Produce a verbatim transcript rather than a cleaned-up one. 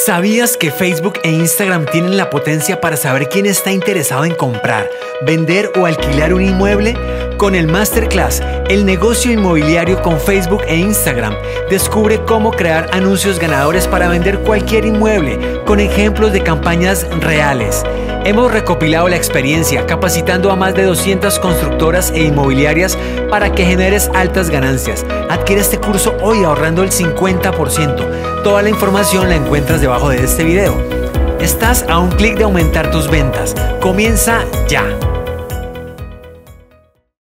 ¿Sabías que Facebook e Instagram tienen la potencia para saber quién está interesado en comprar, vender o alquilar un inmueble? Con el Masterclass, el negocio inmobiliario con Facebook e Instagram, descubre cómo crear anuncios ganadores para vender cualquier inmueble, con ejemplos de campañas reales. Hemos recopilado la experiencia capacitando a más de doscientas constructoras e inmobiliarias para que generes altas ganancias. Adquiere este curso hoy ahorrando el cincuenta por ciento. Toda la información la encuentras debajo de este video. Estás a un clic de aumentar tus ventas. Comienza ya.